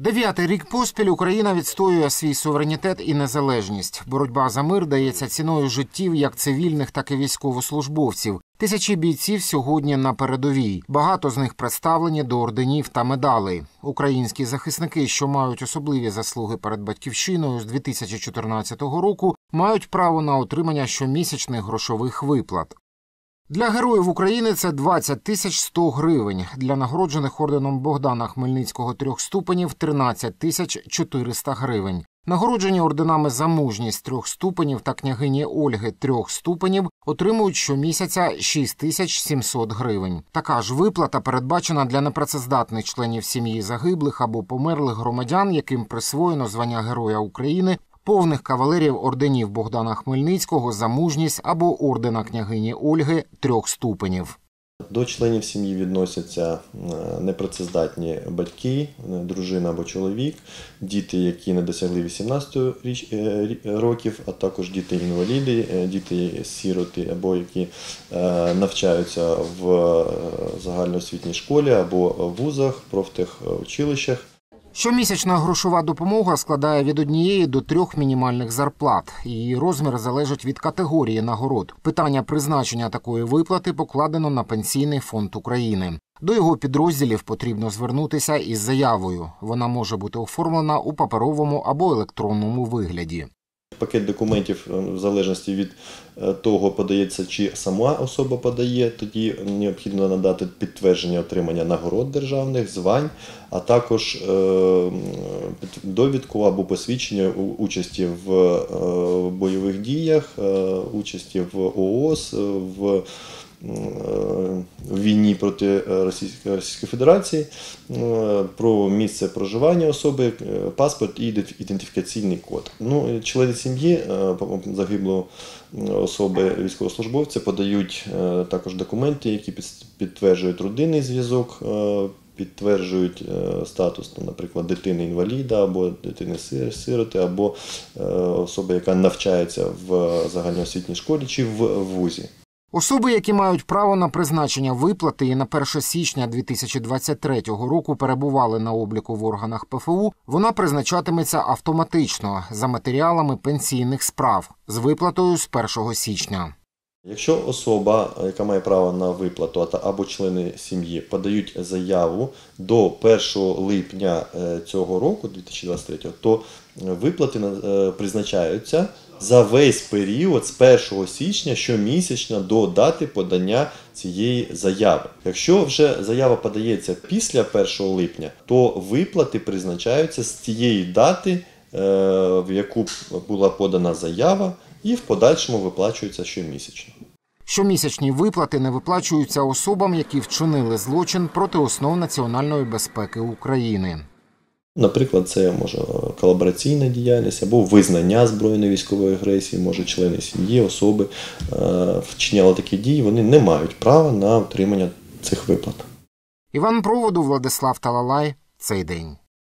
Дев'ятий рік поспіль Україна відстоює свій суверенітет і незалежність. Боротьба за мир дається ціною життів як цивільних, так і військовослужбовців. Тисячі бійців сьогодні на передовій. Багато з них представлені до орденів та медалей. Українські захисники, що мають особливі заслуги перед Батьківщиною з 2014 року, мають право на отримання щомісячних грошових виплат. Для героїв України це 20 100 гривень. Для нагороджених орденом Богдана Хмельницького 3 ступенів – 13 400 гривень. Нагороджені орденами за мужність 3 ступенів та княгині Ольги 3 ступенів отримують щомісяця 6 700 гривень. Така ж виплата передбачена для непрацездатних членів сім'ї загиблих або померлих громадян, яким присвоєно звання Героя України, повних кавалерів орденів Богдана Хмельницького за мужність або ордена княгині Ольги 3 ступенів. До членів сім'ї відносяться непрацездатні батьки, дружина або чоловік, діти, які не досягли 18 років, а також діти-інваліди, діти-сіроти або які навчаються в загальноосвітній школі або в вузах, профтехучилищах. Щомісячна грошова допомога складає від 1 до 3 мінімальних зарплат. Її розмір залежить від категорії нагород. Питання призначення такої виплати покладено на Пенсійний фонд України. До його підрозділів потрібно звернутися із заявою. Вона може бути оформлена у паперовому або електронному вигляді. Пакет документів, в залежності від того, подається чи сама особа подає, тоді необхідно надати підтвердження отримання нагород державних, звань, а також довідку або посвідчення участі в бойових діях, участі в ООС, в війні проти Російської Федерації, про місце проживання особи, паспорт і ідентифікаційний код. Члени сім'ї загиблої особи військовослужбовця подають також документи, які підтверджують родинний зв'язок, підтверджують статус, наприклад, дитини-інваліда або дитини-сироти, або особи, яка навчається в загальноосвітній школі чи в вузі. Особи, які мають право на призначення виплати і на 1 січня 2023 року перебували на обліку в органах ПФУ, вона призначатиметься автоматично за матеріалами пенсійних справ з виплатою з 1 січня. Якщо особа, яка має право на виплату, або члени сім'ї подають заяву до 1 липня цього року, 2023, то виплати призначаються за весь період з 1 січня щомісячно до дати подання цієї заяви. Якщо вже заява подається після 1 липня, то виплати призначаються з тієї дати, в яку була подана заява, і в подальшому виплачуються щомісячно. Щомісячні виплати не виплачуються особам, які вчинили злочин проти основ національної безпеки України. Наприклад, це може колабораційна діяльність або визнання збройної військової агресії, може члени сім'ї, особи вчиняли такі дії, вони не мають права на отримання цих виплат. Іван Проводу, Владислав Талалай. Цей день.